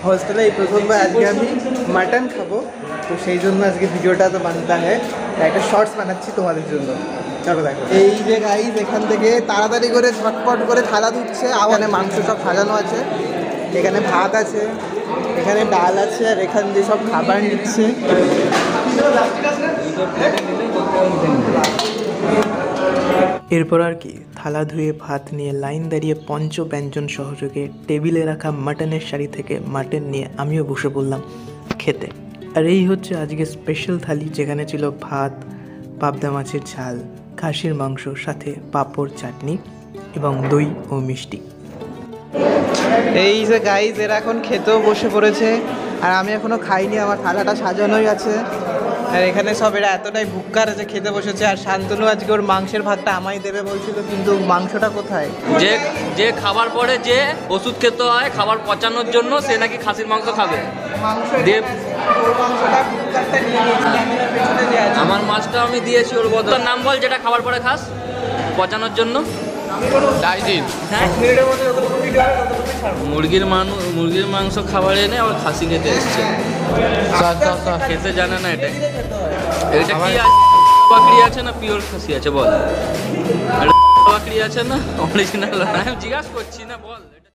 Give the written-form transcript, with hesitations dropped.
हॉस्टेले प्रथमबार आज के আমি মাটন খাবো, তো সেই জন্য আজকে ভিডিওটা তো বানাতে হয়, একটা শর্টস বানাচ্ছি তোমাদের জন্য। চলো দেখো। এই যে গাইস এখান থেকে তাড়াতাড়ি করে ঝটপট করে থালা ধুচ্ছে, এখানে মাংস সব সাজানো আছে, এখানে ভাত আছে, এখানে ডাল আছে, আর এখান দিয়ে সব খাবার নিচ্ছে। এরপর আর কি থালা ধুয়ে ভাত নিয়ে লাইন দাঁড়িয়ে পঞ্চ ব্যঞ্জন সহযোগে টেবিলে রাখা মাটনের শাড়ি থেকে মাটন নিয়ে আমিও বসে পড়লাম খেতে। আর এই হচ্ছে আজকে স্পেশাল থালি, যেখানে ছিল ভাত, পাবদা মাছের ঝাল, খাসির মাংস, সাথে পাঁপড়, চাটনি এবং দই ও মিষ্টি। এই যে গাইজ এরা এখন খেতেও বসে পড়েছে, আর আমি এখনো খাইনি, আমার থালাটা সাজানোই আছে। আর এখানে সব এরা এতটাই ভুক্কার আছে, খেতে বসেছে। আর শান্তনু আজকে ওর মাংসের ভাতটা আমায় দেবে বলছিল, কিন্তু মাংসটা কোথায়? যে যে খাবার পরে যে ওষুধ খেতে হয় খাবার পচানোর জন্য, সে নাকি খাসির মাংস খাবে। আমার মাছটা আমি দিয়েছি ওর বদলে। তোর নাম বল যেটা খাবার পরে খাস পচানোর জন্য। মুরগির মাংস খাবার এনে আবার খাসি খেতে এসছে, খেতে জানে না। এটা এটা কি বাকরি আছে না পিওর খাসি আছে বল? বাকরি আছে না অরিজিনাল? আমি জিজ্ঞাসা করছি না, বল।